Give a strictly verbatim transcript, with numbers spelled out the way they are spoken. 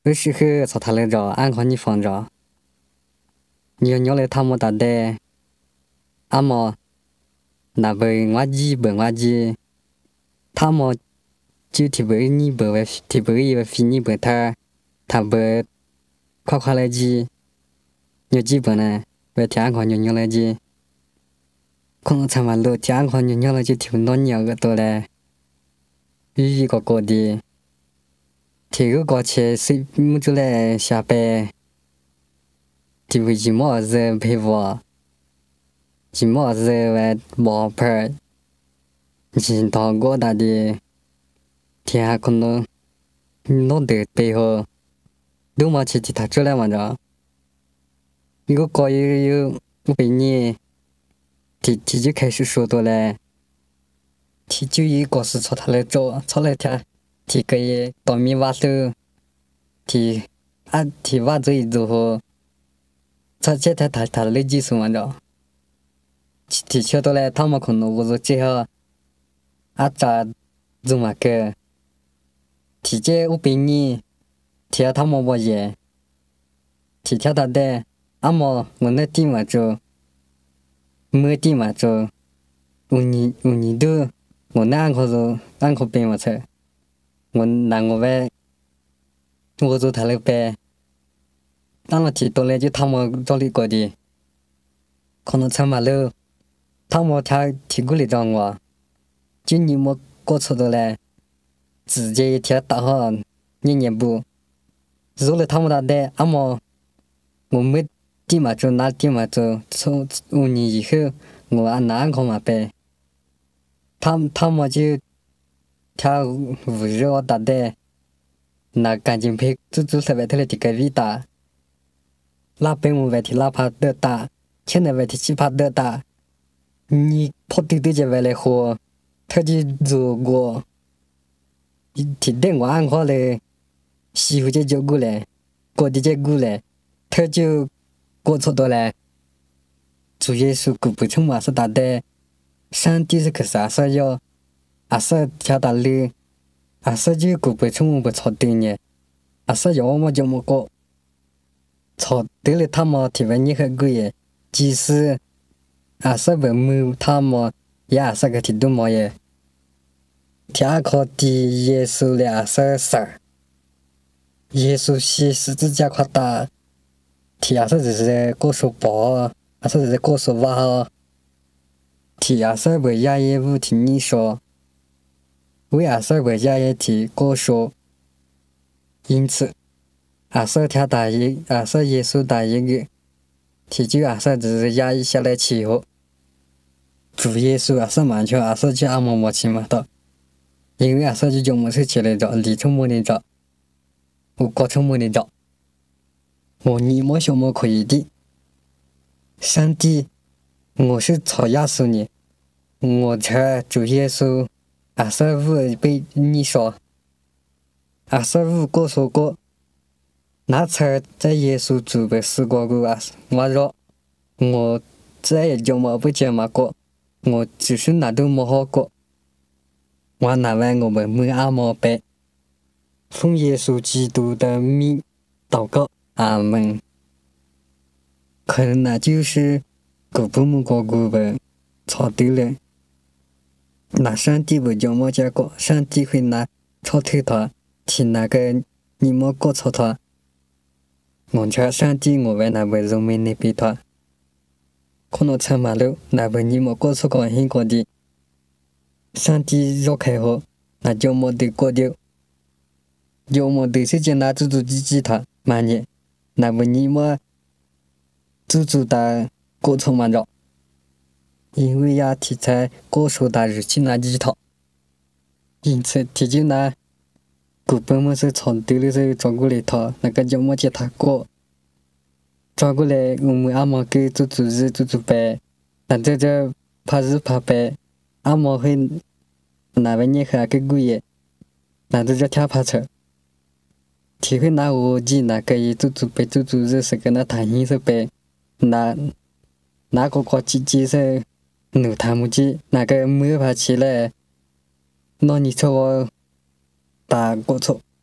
有时候操他来着，俺看你放着，你鸟来他们打的，俺们那边挖机本挖机，他们就提不你不为提不一个非你不他，他不快快来机，有基本呢，为天看鸟鸟来机，可能参马路天看鸟鸟来就提到鸟个多嘞，鱼鱼个个的。提个高起谁木就来下班，提个一毛子陪我，一毛子来毛牌，一到我打的，天还可能弄得背后，都毛起其他出来嘛着，一个高有有我被你，提提就开始说多嘞，提就一个是朝他来找，朝来天。提可以当面挖手，提啊提挖走一之后，他现在他他累计数嘛着，提车到来他们可能我说最后啊咋做嘛个，提这我给你，提他们我也，提条他的，阿么我那地嘛就，没地嘛就，我你我你都，我那安可就安可变嘛车。我拿我呗，我做他那呗，当了提多了就他们找你过的，可能参马路，他们他提过来找我，就你们过错的嘞，直接一天打好年年不，如了他们打的，阿么我没地嘛就拿地嘛就从五年以后我按哪个嘛呗，他他们就。他五日我打的，那赶紧配做做三百特来提个味道，那边我外提哪怕得打，现在外提七怕得打，你跑丢丢这外来货，他就做过，提点我安好嘞，媳妇就照顾嘞，过的这顾嘞，他就过错多嘞，主要是顾不成嘛是打的，上帝是个啥啥要。阿说条大路，阿说就古不从我不操对呢，阿说要么就么个，操对了他们提问你很贵耶，即使阿说不没他们，也阿说个提多么耶，天靠的耶稣了阿说事儿，耶稣是十字架夸大，提阿说就是过手包，阿说就是过手挖，提阿说不也也不听你说。为阿说国家也提过说，因此阿说条大一，阿说耶稣大一个，提就阿说只是压抑下来气候。主耶稣阿说满球阿说就阿么么起嘛的，因为阿说就叫么事起来着，里头么的着，我高头么的着，我你么什么可以的？上帝，我是曹亚稣呢，我这主耶稣。阿说五被你说，阿说五个说过，那次在耶稣主被死过过啊，我说我再也就没不见嘛过，我只是那都没好过，我那晚我们没阿毛白，奉耶稣基督的名祷告，阿门。可能那就是古不木过古本，错对了。那上帝不叫我结果，上帝会拿草头他，替那个你莫过草他。我瞧上帝我为那位容美那边他，可能参马路那位你莫过错高兴过的，上帝若开后，那就莫得过掉，就莫得时间拿足足几几他，慢点，那位你莫足足的过错嘛着。因为呀，题材过手的日期那几套，因此提就拿古本么是从对的时候抓过来套，那个叫么叫他过，抓过来我们阿毛给做做日做做白，那这这怕日怕白，阿毛会那位你和个贵耶，那这这跳怕车，体会那我记那个也做做白做做日是跟那谈心是白，那那个国际机是。努他们去那个没法起来，那你说我打过错。